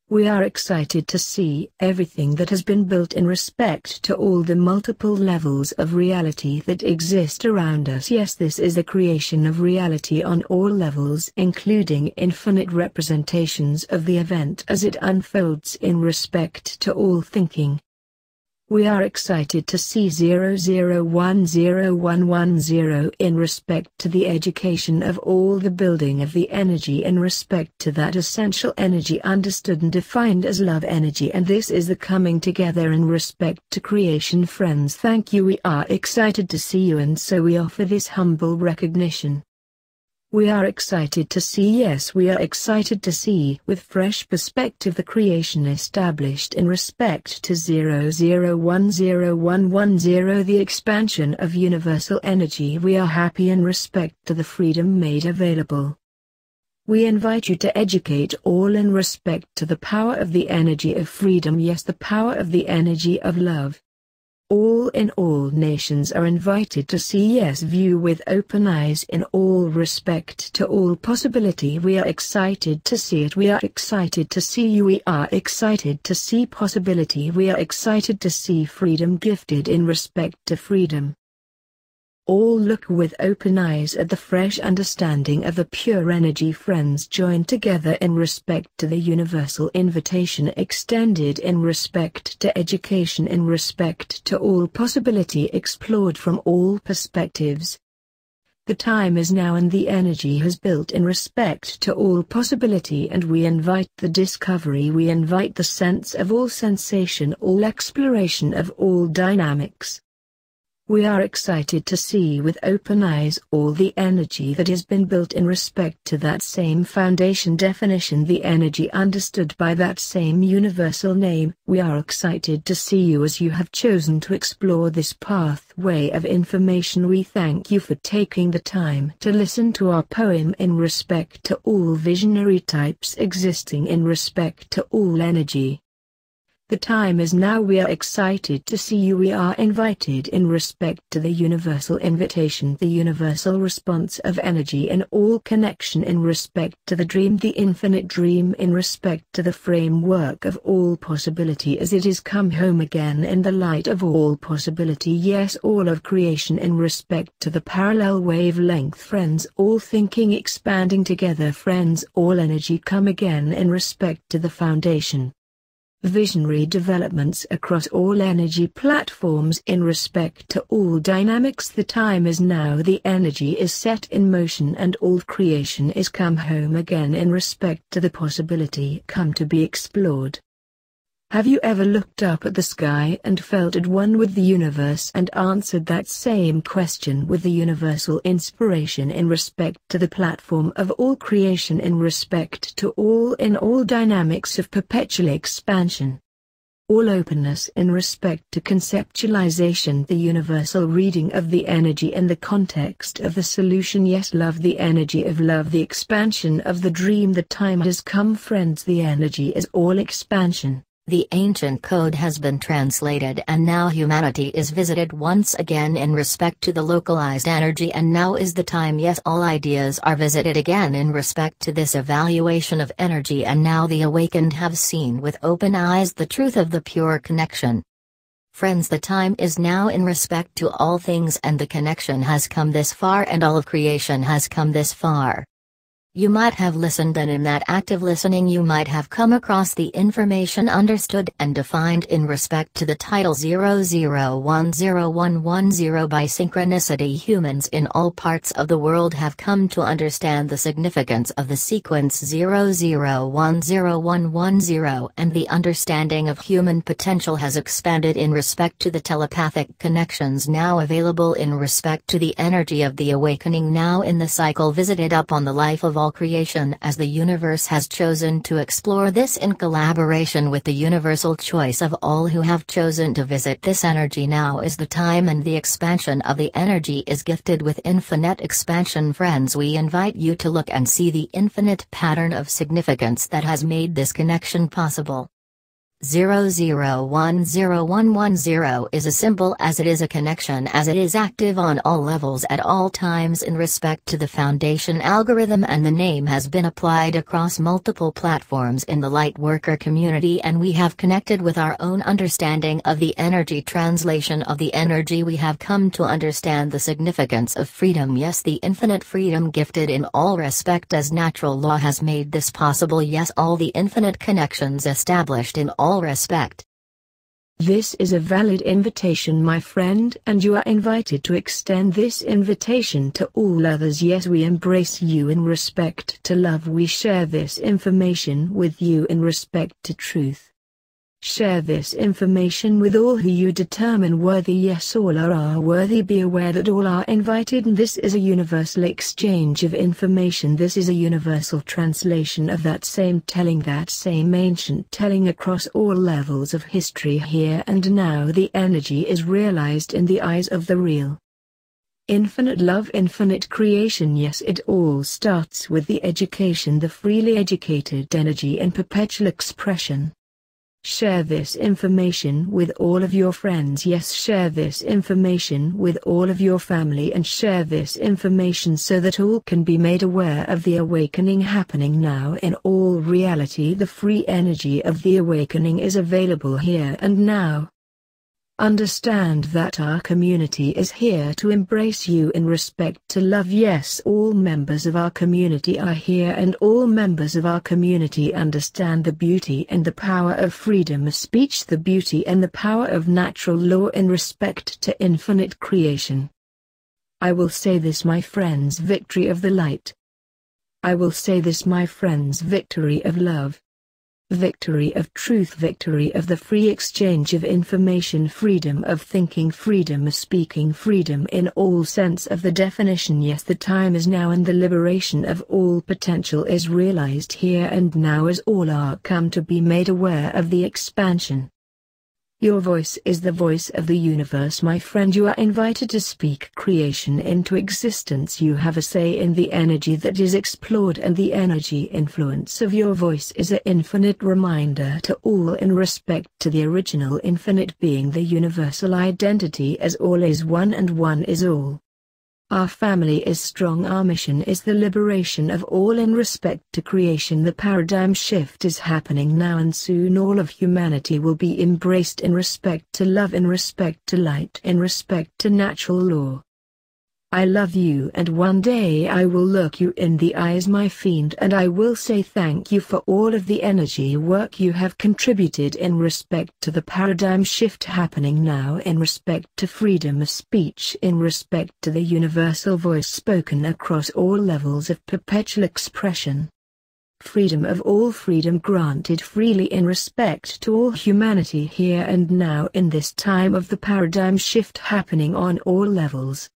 We are excited to see everything that has been built in respect to all the multiple levels of reality that exist around us. Yes, this is the creation of reality on all levels, including infinite representations of the event as it unfolds in respect to all thinking. We are excited to see 00101110 in respect to the education of all the building of the energy in respect to that essential energy understood and defined as love energy, and this is the coming together in respect to creation. Friends, thank you. We are excited to see you, and so we offer this humble recognition. We are excited to see, yes, we are excited to see with fresh perspective the creation established in respect to 00101110, the expansion of universal energy. We are happy in respect to the freedom made available. We invite you to educate all in respect to the power of the energy of freedom, yes, the power of the energy of love. All in all nations are invited to see, yes, view with open eyes in all respect to all possibility. We are excited to see it. We are excited to see you. We are excited to see possibility. We are excited to see freedom gifted in respect to freedom. All look with open eyes at the fresh understanding of the pure energy. Friends, join together in respect to the universal invitation extended in respect to education, in respect to all possibility explored from all perspectives. The time is now and the energy has built in respect to all possibility, and we invite the discovery, we invite the sense of all sensation, all exploration of all dynamics. We are excited to see with open eyes all the energy that has been built in respect to that same foundation definition, the energy understood by that same universal name. We are excited to see you as you have chosen to explore this pathway of information. We thank you for taking the time to listen to our poem in respect to all visionary types existing in respect to all energy. The time is now. We are excited to see you. We are invited in respect to the universal invitation, the universal response of energy in all connection in respect to the dream, the infinite dream in respect to the framework of all possibility as it is come home again in the light of all possibility. Yes, all of creation in respect to the parallel wavelength. Friends, all thinking expanding together. Friends, all energy come again in respect to the foundation. Visionary developments across all energy platforms in respect to all dynamics. The time is now. The energy is set in motion and all creation is come home again in respect to the possibility come to be explored. Have you ever looked up at the sky and felt at one with the universe and answered that same question with the universal inspiration in respect to the platform of all creation, in respect to all in all dynamics of perpetual expansion? All openness in respect to conceptualization, the universal reading of the energy in the context of the solution. Yes, love, the energy of love, the expansion of the dream. The time has come, friends, the energy is all expansion. The ancient code has been translated and now humanity is visited once again in respect to the localized energy, and now is the time. Yes, all ideas are visited again in respect to this evaluation of energy, and now the awakened have seen with open eyes the truth of the pure connection. Friends, the time is now in respect to all things, and the connection has come this far and all of creation has come this far. You might have listened, and in that active listening you might have come across the information understood and defined in respect to the title 00101110. By synchronicity, humans in all parts of the world have come to understand the significance of the sequence 00101110, and the understanding of human potential has expanded in respect to the telepathic connections now available in respect to the energy of the awakening now in the cycle visited upon the life of all creation, as the universe has chosen to explore this in collaboration with the universal choice of all who have chosen to visit this energy. Now is the time, and the expansion of the energy is gifted with infinite expansion. Friends, we invite you to look and see the infinite pattern of significance that has made this connection possible. 00101110 is a symbol as it is a connection as it is active on all levels at all times in respect to the Foundation algorithm, and the name has been applied across multiple platforms in the Lightworker community, and we have connected with our own understanding of the energy translation of the energy. We have come to understand the significance of freedom. Yes, the infinite freedom gifted in all respect as natural law has made this possible. Yes, all the infinite connections established in all respect. This is a valid invitation, my friend, and you are invited to extend this invitation to all others. Yes, we embrace you in respect to love. We share this information with you in respect to truth. Share this information with all who you determine worthy. Yes, all are worthy. Be aware that all are invited, and this is a universal exchange of information. This is a universal translation of that same telling, that same ancient telling across all levels of history. Here and now the energy is realized in the eyes of the real. Infinite love, infinite creation. Yes, it all starts with the education, the freely educated energy in perpetual expression. Share this information with all of your friends. Yes, share this information with all of your family, and share this information so that all can be made aware of the awakening happening now in all reality. The free energy of the awakening is available here and now. Understand that our community is here to embrace you in respect to love. Yes, all members of our community are here, and all members of our community understand the beauty and the power of freedom of speech, the beauty and the power of natural law in respect to infinite creation. I will say this, my friends, victory of the light. I will say this, my friends, victory of love. Victory of truth, victory of the free exchange of information, freedom of thinking, freedom of speaking, freedom in all sense of the definition. Yes, the time is now, and the liberation of all potential is realized here and now as all are come to be made aware of the expansion. Your voice is the voice of the universe, my friend. You are invited to speak creation into existence. You have a say in the energy that is explored, and the energy influence of your voice is an infinite reminder to all in respect to the original infinite being, the universal identity as all is one and one is all. Our family is strong. Our mission is the liberation of all in respect to creation. The paradigm shift is happening now, and soon all of humanity will be embraced in respect to love, in respect to light, in respect to natural law. I love you, and one day I will look you in the eyes, my fiend, and I will say thank you for all of the energy work you have contributed in respect to the paradigm shift happening now, in respect to freedom of speech, in respect to the universal voice spoken across all levels of perpetual expression. Freedom of all, freedom granted freely in respect to all humanity here and now in this time of the paradigm shift happening on all levels.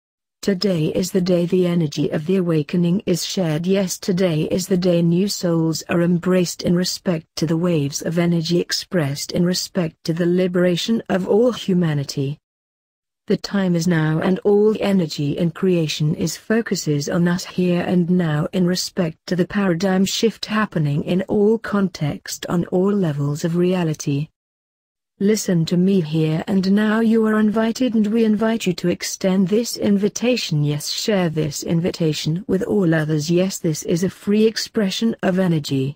Today is the day the energy of the awakening is shared. Yes, today is the day new souls are embraced in respect to the waves of energy expressed in respect to the liberation of all humanity. The time is now, and all energy in creation focuses on us here and now in respect to the paradigm shift happening in all context on all levels of reality. Listen to me here and now. You are invited, and we invite you to extend this invitation. Yes, share this invitation with all others. Yes, this is a free expression of energy.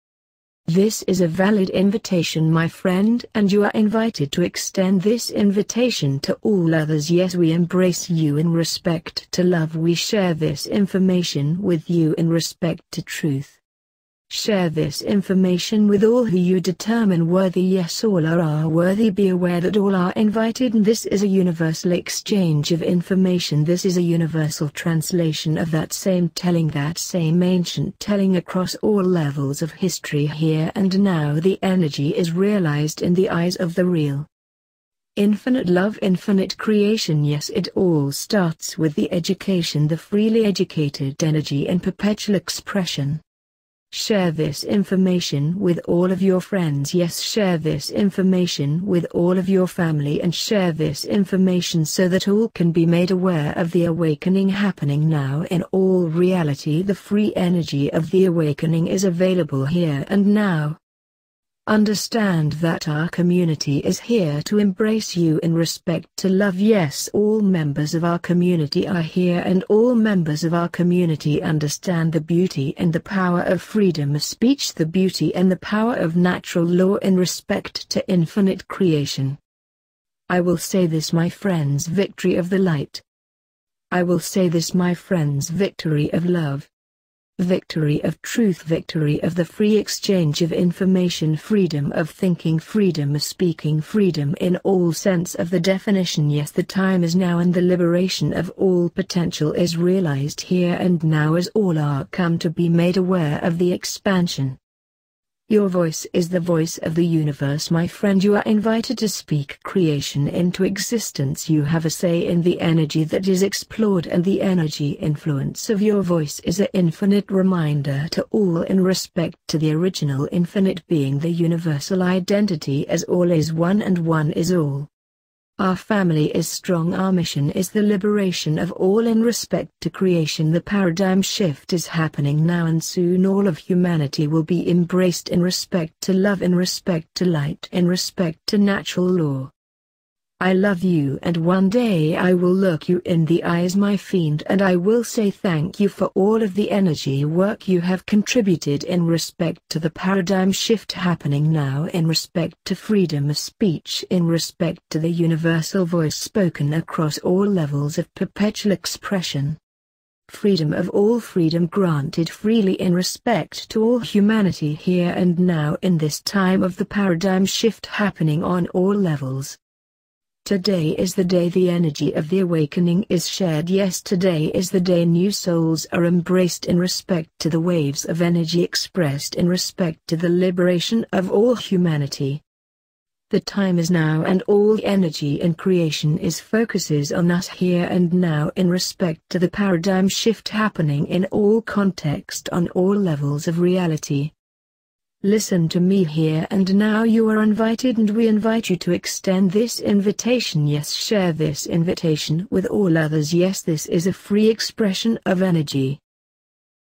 This is a valid invitation, my friend, and you are invited to extend this invitation to all others. Yes, we embrace you in respect to love. We share this information with you in respect to truth. Share this information with all who you determine worthy. Yes, all are worthy. Be aware that all are invited, and this is a universal exchange of information. This is a universal translation of that same telling, that same ancient telling across all levels of history. Here and now the energy is realized in the eyes of the real. Infinite love, infinite creation. Yes, it all starts with the education, the freely educated energy in perpetual expression. Share this information with all of your friends. Yes, share this information with all of your family, and share this information so that all can be made aware of the awakening happening now in all reality. The free energy of the awakening is available here and now. Understand that our community is here to embrace you in respect to love. Yes, all members of our community are here, and all members of our community understand the beauty and the power of freedom of speech, the beauty and the power of natural law in respect to infinite creation. I will say this, my friends, victory of the light. I will say this, my friends, victory of love. Victory of truth, victory of the free exchange of information, freedom of thinking, freedom of speaking, freedom in all sense of the definition. Yes, the time is now, and the liberation of all potential is realized here and now as all are come to be made aware of the expansion. Your voice is the voice of the universe, my friend. You are invited to speak creation into existence. You have a say in the energy that is explored, and the energy influence of your voice is an infinite reminder to all in respect to the original infinite being, the universal identity as all is one and one is all. Our family is strong. Our mission is the liberation of all in respect to creation. The paradigm shift is happening now, and soon all of humanity will be embraced in respect to love, in respect to light, in respect to natural law. I love you, and one day I will look you in the eyes, my fiend, and I will say thank you for all of the energy work you have contributed in respect to the paradigm shift happening now, in respect to freedom of speech, in respect to the universal voice spoken across all levels of perpetual expression. Freedom of all, freedom granted freely in respect to all humanity here and now in this time of the paradigm shift happening on all levels. Today is the day the energy of the awakening is shared. Yes, today is the day new souls are embraced in respect to the waves of energy expressed in respect to the liberation of all humanity. The time is now, and all energy in creation focuses on us here and now in respect to the paradigm shift happening in all context on all levels of reality. Listen to me here and now. You are invited, and we invite you to extend this invitation. Yes, share this invitation with all others. Yes, this is a free expression of energy.